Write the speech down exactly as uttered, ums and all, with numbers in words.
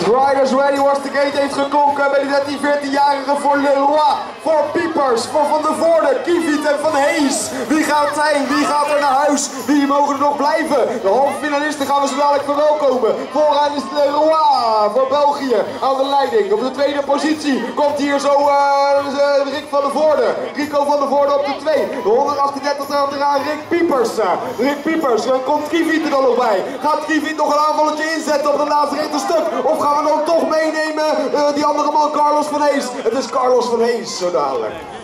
Riders Ready Wars de Gate heeft geklonken bij de dertien veertien-jarige voor Leroy, voor Piepers, voor Van der Voorde, Kiefiet en Van Hees. Wie gaat het zijn? Wie gaat er naar huis? Wie mogen er nog blijven? De halve finalisten gaan we zo dadelijk verwelkomen. Vooraan is Leroy voor België aan de leiding. Op de tweede positie komt hier zo uh, Rick van der Voorde. Rico van der Voorde op de twee. De honderdachtendertig eraan Rick Piepers. Rick Piepers, uh, komt Kiefiet er dan nog bij? Gaat Kiefiet nog een aanvalletje inzetten op het laatste rechte stuk? Of gaan we dan toch meenemen uh, die andere man Carlos van Hees? Het is Carlos van Hees zo dadelijk.